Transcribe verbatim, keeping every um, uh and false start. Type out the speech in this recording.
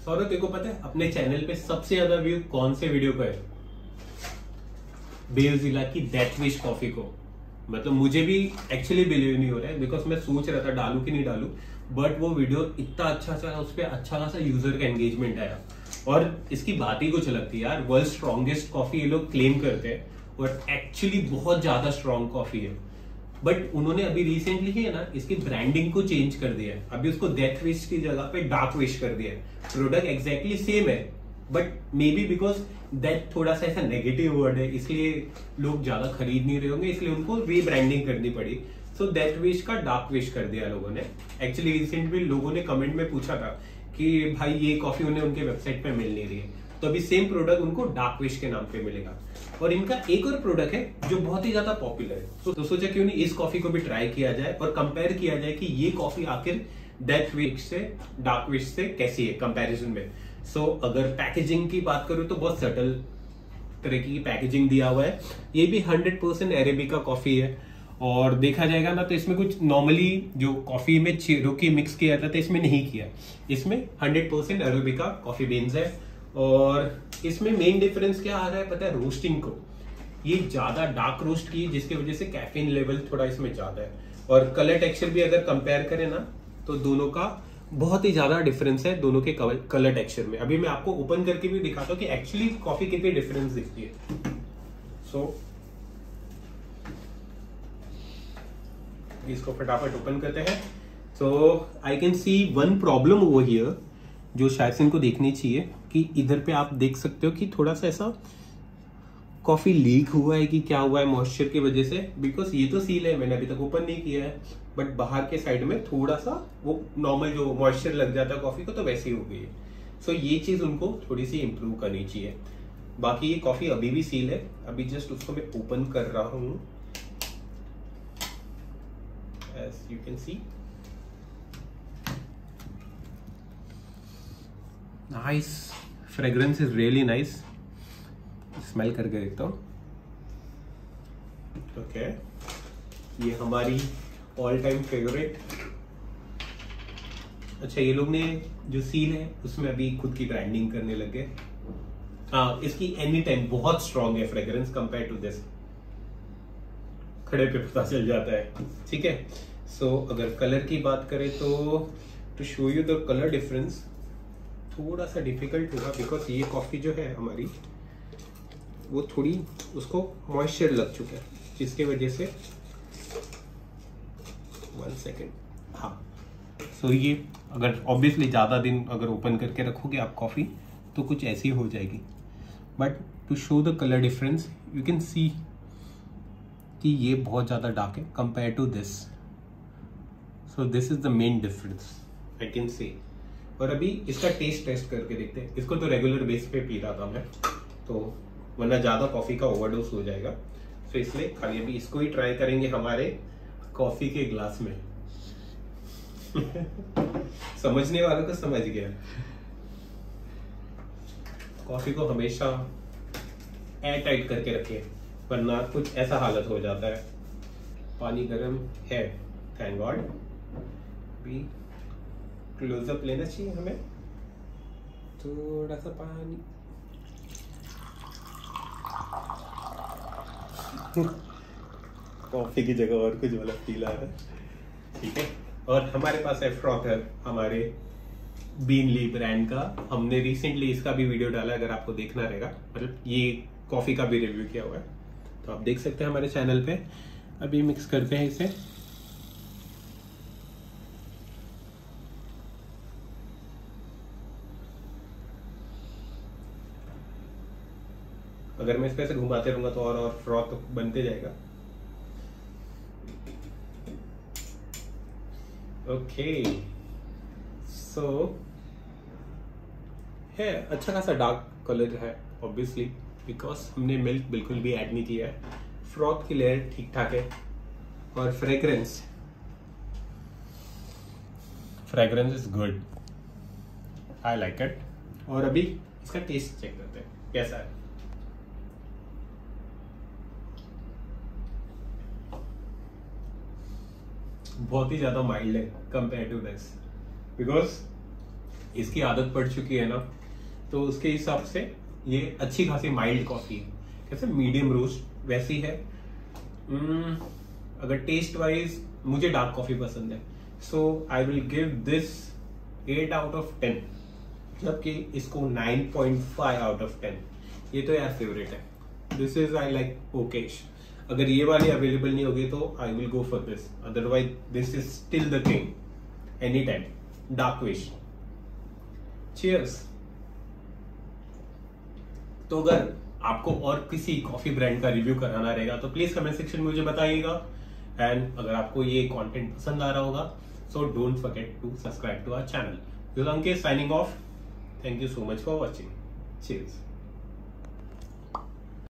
सौरभ तेरे को पता है अपने चैनल पे सबसे ज्यादा व्यू कौन से वीडियो का है? बेलजिला की डेथ विश कॉफी को। मतलब मुझे भी एक्चुअली बिलीव नहीं हो रहा है, बिकॉज मैं सोच रहा था डालू कि नहीं डालू, बट वो वीडियो इतना अच्छा चला, उस पर अच्छा खासा यूजर का एंगेजमेंट आया। और इसकी बात ही कुछ अलग थी यार, वर्ल्ड स्ट्रॉन्गेस्ट कॉफी ये लोग क्लेम करते हैं और एक्चुअली बहुत ज्यादा स्ट्रॉन्ग कॉफी है। बट उन्होंने अभी रिसेंटली है ना इसकी ब्रांडिंग को चेंज कर दिया है, अभी उसको डेथ विश की जगह पे डार्क विश कर दिया है। प्रोडक्ट एग्जैक्टली सेम है, but maybe because death थोड़ा सा ऐसा नेगेटिव वर्ड है, इसलिए लोग ज्यादा खरीद नहीं रहे होंगे, इसलिए उनको रीब्रांडिंग करनी पड़ी। सो डेथ विश का डार्क विश कर दिया लोगों ने। एक्चुअली रिसेंटली लोगों ने कमेंट में पूछा था कि भाई ये कॉफी उन्हें उनके वेबसाइट पे मिल नहीं रही है, तो अभी सेम प्रोडक्ट उनको डार्क विश के नाम पे मिलेगा। और इनका एक और प्रोडक्ट है जो बहुत ही ज्यादा पॉपुलर है, तो, तो सोचा क्यों नहीं इस कॉफी को भी ट्राई किया जाए और कंपेयर किया जाए कि ये कॉफी आखिर डेथ विश से डार्क विश से कैसी है कंपैरिजन में। सो so, अगर पैकेजिंग की बात करूं तो बहुत सटल तरह की पैकेजिंग दिया हुआ है। ये भी हंड्रेड परसेंट अरेबिका कॉफी है, और देखा जाएगा ना तो इसमें कुछ नॉर्मली जो कॉफी में चिरोकी मिक्स किया जाता है इसमें नहीं किया, इसमें hundred percent arabica coffee beans है। और इसमें मेन डिफरेंस क्या आ रहा है पता है? रोस्टिंग को ये ज्यादा डार्क रोस्ट की, जिसकी वजह से कैफीन लेवल थोड़ा इसमें ज्यादा है। और कलर टेक्सचर भी अगर कंपेयर करें ना तो दोनों का बहुत ही ज्यादा डिफरेंस है दोनों के कलर टेक्सचर में। अभी मैं आपको ओपन करके भी दिखाता हूँ कि एक्चुअली कॉफी कितनी डिफरेंस दिखती है। सो so, इसको फटाफट ओपन करते हैं। तो I can see one problem over here जो शायद से इनको देखनी चाहिए, कि इधर पे आप देख सकते हो कि थोड़ा सा ऐसा कॉफी लीक हुआ है कि क्या हुआ है मॉइस्चर की वजह से। बिकॉज ये तो सील है, मैंने अभी तक ओपन नहीं किया है, बट बाहर के साइड में थोड़ा सा वो नॉर्मल जो मॉइस्चर लग जाता है कॉफी को, तो वैसे ही हो गई है। सो so, ये चीज उनको थोड़ी सी इंप्रूव करनी चाहिए। बाकी ये कॉफी अभी भी सील है, अभी जस्ट उसको मैं ओपन कर रहा हूं। As you can see nice, fragrance is really nice. Smell करके देखता हूँ। ओके, ये हमारी ऑल टाइम फेवरेट। अच्छा, ये लोग ने जो सील है उसमें अभी खुद की ब्रांडिंग करने लगे। हाँ, इसकी एनी टाइम बहुत स्ट्रॉन्ग है फ्रेग्रेंस कंपेयर टू दिस, खड़े पे पता चल जाता है। ठीक है, सो so, अगर कलर की बात करें तो to show you the colour difference थोड़ा सा डिफिकल्ट होगा, बिकॉज ये कॉफी जो है हमारी वो थोड़ी उसको मॉइस्चर लग चुका है, जिसके वजह से वन सेकेंड। हाँ, सो so ये अगर ऑब्वियसली ज़्यादा दिन अगर ओपन करके रखोगे आप कॉफ़ी तो कुछ ऐसी हो जाएगी। But to show the colour difference you can see कि ये बहुत ज़्यादा डार्क है compare to this. So this is the main difference I can say. और अभी इसका टेस्ट टेस्ट करके देखते हैं। इसको तो रेगुलर बेस पे पी रहा था मैं, तो वरना ज़्यादा कॉफ़ी का ओवरडोज हो जाएगा, तो इसलिए खाली अभी इसको ही ट्राई करेंगे हमारे कॉफ़ी के ग्लास में। समझने वालों को समझ गया। कॉफ़ी को हमेशा एयर टाइट करके रखें, वरना कुछ ऐसा हालत हो जाता है। पानी गर्म है, थैंक गॉड। भी क्लोजअप लेना चाहिए हमें, थोड़ा सा पानी। कॉफी की जगह और कुछ वाला फील आ रहा है। ठीक है, और हमारे पास है फ्रॉथर, हमारे बीनली ब्रांड का। हमने रिसेंटली इसका भी वीडियो डाला, अगर आपको देखना रहेगा, मतलब ये कॉफी का भी रिव्यू किया हुआ है, तो आप देख सकते हैं हमारे चैनल पे। अभी मिक्स करते हैं इसे। अगर मैं इसको ऐसे घुमाते रहूंगा तो और और फ्रॉथ बनते जाएगा। ओके, सो है अच्छा खासा डार्क कलर है ऑब्वियसली, बिकॉज हमने मिल्क बिल्कुल भी ऐड नहीं किया है। फ्रॉथ की लेयर ठीक ठाक है, और fragrance fragrance is good, I like it. और अभी इसका टेस्ट चेक करते हैं कैसा है। बहुत ही ज्यादा माइल्ड है कंपेयर टू दिस, बिकॉज इसकी आदत पड़ चुकी है ना, तो उसके हिसाब से ये अच्छी खासी माइल्ड कॉफी है, कैसे मीडियम रोस्ट वैसी है। hmm, अगर टेस्ट वाइज मुझे डार्क कॉफी पसंद है, so I will give this eight out of ten, जबकि इसको nine point five out of ten. ये तो यार फेवरेट है, this is I like okayish. अगर ये वाली अवेलेबल नहीं होगी तो I will go for this, otherwise this is still the king any time, dark wish. Cheers. तो अगर आपको और किसी कॉफी ब्रांड का रिव्यू कराना रहेगा तो प्लीज कमेंट सेक्शन में मुझे बताइएगा। एंड अगर आपको ये कंटेंट पसंद आ रहा होगा, so don't forget to subscribe to our channel. This is Ankit signing off. Thank you so much for watching. Cheers.